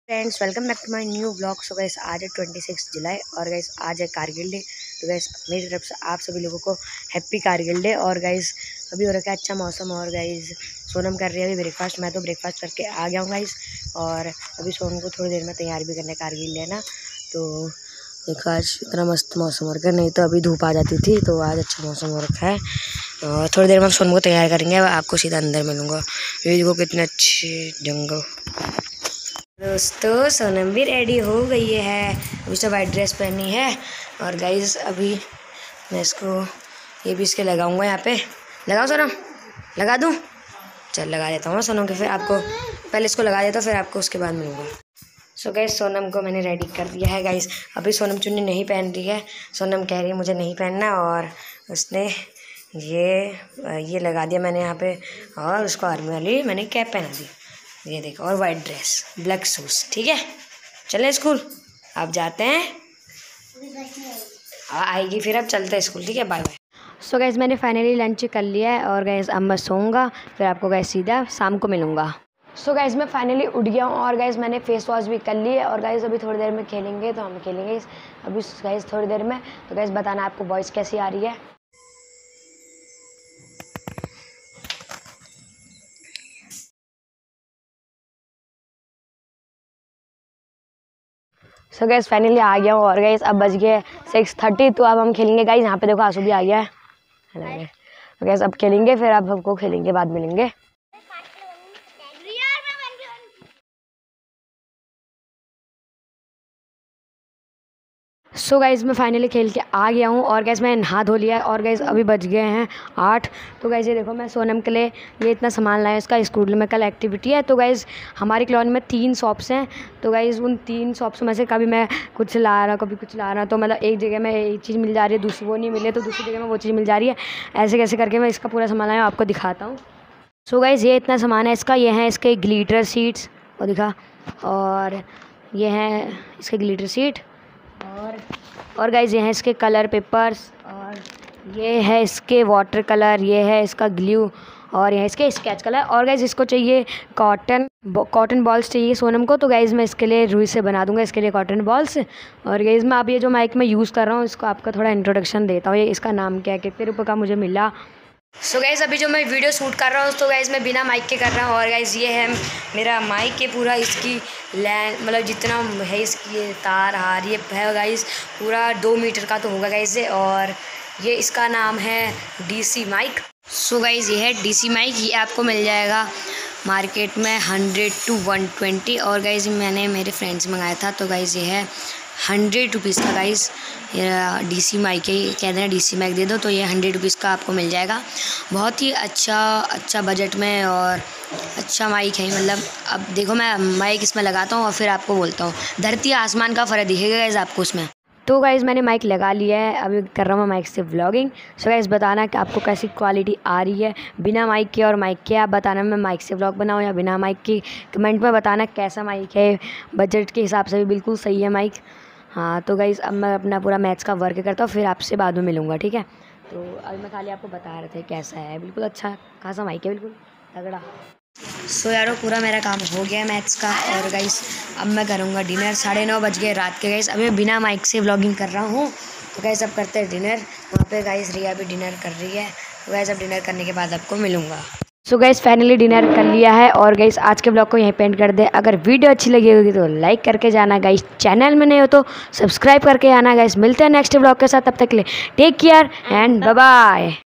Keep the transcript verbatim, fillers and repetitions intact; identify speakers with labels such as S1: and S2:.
S1: Friends, welcome back to my new blog. So guys, आज है twenty six जुलाई और guys आज है कारगिल डे। तो गाइस मेरी तरफ से आप सभी लोगों को हैप्पी कारगिल डे। और गाइस अभी हो रखा है अच्छा मौसम और गाइस सोनम कर रही है अभी ब्रेकफास्ट। मैं तो ब्रेकफास्ट करके आ गया हूँ गाइस और अभी सोनम को थोड़ी देर में तैयार भी करने कारगिल डे ना। तो देखो आज इतना मस्त मौसम हो रखा है, नहीं तो अभी धूप आ जाती थी। तो आज अच्छा मौसम हो रखा है और थोड़ी देर में सोनम को तैयार करेंगे। आपको सीधा अंदर मिलूँगा। ये देखो कितने अच्छे जंगल। दोस्तों सोनम भी रेडी हो गई है, अभी सब वाइट ड्रेस पहनी है। और गाइस अभी मैं इसको ये भी इसके लगाऊंगा। यहाँ पे लगाओ सोनम, लगा दूँ? चल लगा देता हूँ सोनम के, फिर आपको पहले इसको लगा देता हूँ फिर आपको उसके बाद मिलूँगा। सो गाइस सोनम को मैंने रेडी कर दिया है। गाइस अभी सोनम चुन्नी नहीं पहन रही है, सोनम कह रही है मुझे नहीं पहनना और उसने ये ये लगा दिया मैंने यहाँ पे। और उसको आर्मी वाली मैंने कैप पहना दी, ये देखो, और वाइट ड्रेस ब्लैक शूज़। ठीक है चलें स्कूल, आप जाते हैं? आ, आएगी फिर अब चलते हैं स्कूल। ठीक है बाय बाय। सो गाइस मैंने फाइनली लंच कर लिया है और गाइस अब मैं सोऊंगा, फिर आपको गाइस सीधा शाम को मिलूँगा। सो गाइस मैं फाइनली उठ गया हूँ और गाइस मैंने फेस वॉश भी कर ली है। और गाइस अभी थोड़ी देर में खेलेंगे, तो हम खेलेंगे अभी गाइस थोड़ी देर में। तो गाइस बताना आपको वॉइस कैसी आ रही है। सो गैस फाइनली आ गया हूँ और गैस अब बज गए सिक्स थर्टी। तो अब हम खेलेंगे गाइस। यहाँ पे देखो आंसू भी आ गया है। तो गैस अब खेलेंगे, फिर अब हमको खेलेंगे, बाद मिलेंगे। सो so गाइज़ मैं फाइनली खेल के आ गया हूँ और गैस मैंने नहा धो लिया है और गैस अभी बज गए हैं आठ। तो गैस ये देखो मैं सोनम के लिए ये इतना सामान लाया, इसका स्कूल में कल एक्टिविटी है। तो गैस हमारी कॉलोनी में तीन शॉप्स हैं, तो गैस उन तीन शॉप्स में से कभी मैं कुछ ला रहा कभी कुछ ला रहा, तो मतलब एक जगह में एक चीज़ मिल जा रही है, दूसरी वो नहीं मिले तो दूसरी जगह में वो चीज़ मिल जा रही है। ऐसे कैसे करके मैं इसका पूरा सामान लाया आपको दिखाता हूँ। सो गाइज़ ये इतना सामान है इसका। ये है इसके ग्लिटर शीट्स और दिखा, और ये हैं इसके ग्लिटर शीट, और और गाइज़ ये हैं इसके कलर पेपर्स, और ये है इसके वाटर कलर, ये है इसका ग्लू, और ये है इसके स्केच कलर। और गाइज़ इसको चाहिए कॉटन कॉटन बॉल्स चाहिए सोनम को, तो गाइज़ मैं इसके लिए रुई से बना दूंगा इसके लिए कॉटन बॉल्स। और गाइज़ मैं अब ये जो माइक मैं यूज़ कर रहा हूँ इसको आपका थोड़ा इंट्रोडक्शन देता हूँ। ये इसका नाम क्या है, कितने रुपये का मुझे मिला। सो so गाइज़ अभी जो मैं वीडियो शूट कर रहा हूँ तो गाइज़ मैं बिना माइक के कर रहा हूँ। और गाइज़ ये है मेरा माइक है पूरा, इसकी लैंड मतलब जितना है इसकी ये तार हार ये है गाइज़ पूरा दो मीटर का तो होगा गाइज़। और ये इसका नाम है डीसी माइक। सो गाइज़ ये है डीसी माइक, ये आपको मिल जाएगा मार्केट में हंड्रेड टू वन ट्वेंटी। और गाइज़ मैंने मेरे फ्रेंड्स मंगाया था, तो गाइज़ ये है हंड्रेड रुपीज़ का गाइज़। ये डीसी माइक है, ये कहते हैं डीसी माइक दे दो, तो ये हंड्रेड रुपीज़ का आपको मिल जाएगा। बहुत ही अच्छा अच्छा बजट में और अच्छा माइक है। मतलब अब देखो मैं माइक इसमें लगाता हूँ और फिर आपको बोलता हूँ, धरती आसमान का फ़र्क दिखेगा गाइज़ आपको उसमें। तो गाइज़ मैंने माइक लगा लिया है, अभी कर रहा हूँ मैं माइक से व्लॉगिंग। सो गाइज़ बताना कि आपको कैसी क्वालिटी आ रही है बिना माइक के और माइक के। आप बताना मैं माइक से व्लॉग बनाऊँ या बिना माइक की, कमेंट में बताना कैसा माइक है। बजट के हिसाब से भी बिल्कुल सही है माइक। हाँ तो गाइज़ अब मैं अपना पूरा मैथ्स का वर्क करता हूँ, फिर आपसे बाद में मिलूँगा। ठीक है, तो अभी मैं खाली आपको बता रहे थे कैसा है, बिल्कुल अच्छा खासा माइक है, बिल्कुल तगड़ा। सो यारो पूरा मेरा काम हो गया है मैथ्स का। और गाइस अब मैं करूँगा डिनर। साढ़े नौ बज गए रात के गाइस, अभी मैं बिना माइक से व्लॉगिंग कर रहा हूँ। तो गाइस अब करते हैं डिनर। वहाँ पे गाइस रिया भी डिनर कर रही है। तो गाइस अब डिनर करने के बाद आपको मिलूँगा। सो गाइस फाइनली डिनर कर लिया है और गाइस आज के ब्लॉग को यहीं पेंट कर दे। अगर वीडियो अच्छी लगी होगी तो लाइक करके जाना गाइस, चैनल में नहीं हो तो सब्सक्राइब करके आना गाइस। मिलते हैं नेक्स्ट ब्लॉग के साथ, तब तक के लिए take care and bye bye.